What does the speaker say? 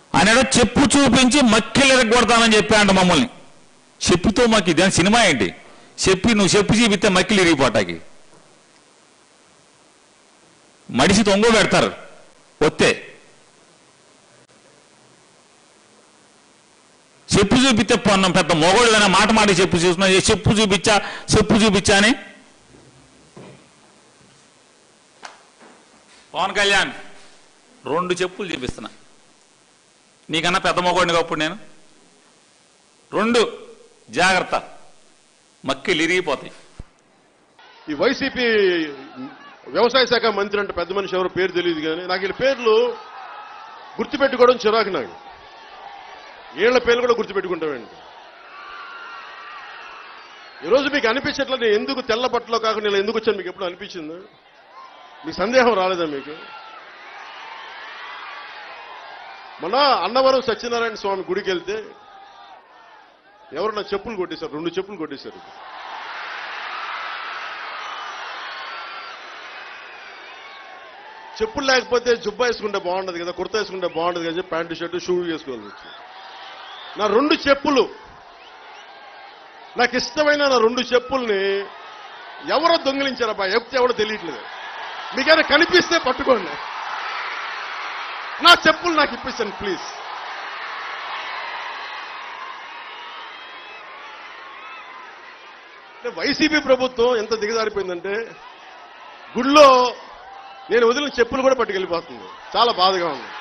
అనేదో చెప్పు చూపించి మక్కిలు ఎరగొడతానని చెప్పాడు మమ్మల్ని. చెప్పుతో మాకు ఇదే సినిమా ఏంటి? నువ్వు చెప్పు చూపిస్తే మక్కిలు ఇరిగిపోటాకి మడిసి తొంగ పెడతారు వస్తే. చెప్పు చూపిస్తే పొన్నం పెద్ద మొగోళ్ళైనా మాట చెప్పు చూస్తున్నా, చెప్పు చూపించా అని. పవన్ కళ్యాణ్ 2 చెప్పులు చూపిస్తున్నా, నీకన్నా పెద్ద మొగోడిని అప్పుడు నేను. 2 జాగ్రత్త, మక్కిలు ఇరిగిపోతాయి. ఈ వైసీపీ వ్యవసాయ శాఖ మంత్రి అంటే పెద్ద మనిషి ఎవరో పేరు తెలియదు కానీ నాకు వీళ్ళ పేర్లు గుర్తుపెట్టుకోవడం చిరాకు. నాకు వీళ్ళ పేర్లు కూడా గుర్తుపెట్టుకుంటామండి. ఈరోజు మీకు అనిపించట్లా నేను ఎందుకు తెల్ల బట్టలో కాకుండా ఇలా ఎందుకు వచ్చాను మీకు ఎప్పుడు అనిపించిందా? మీకు సందేహం రాలేదా మీకు? మొన్న అన్నవరం సత్యనారాయణ స్వామి గుడికి వెళ్తే ఎవరు నా చెప్పులు కొట్టేశారు, 2 చెప్పులు కొట్టేశారు. చెప్పులు లేకపోతే జుబ్బా వేసుకుంటే బాగుండదు కదా, కుర్తా వేసుకుంటే బాగుండదు కదా, ప్యాంటు షర్టు షూ వేసుకోవచ్చు. నా 2 చెప్పులు, నాకు ఇష్టమైన నా 2 చెప్పుల్ని ఎవరో దొంగిలించారబ్బా, ఎవరో తెలియట్లేదు. మీకైనా కనిపిస్తే పట్టుకోండి, నా చెప్పులు నాకు ఇప్పిస్తాను ప్లీజ్. వైసీపీ ప్రభుత్వం ఎంత దిగజారిపోయిందంటే గుళ్ళో నేను వదిలిన చెప్పులు కూడా పట్టుకెళ్ళిపోతుంది. చాలా బాధగా ఉంది.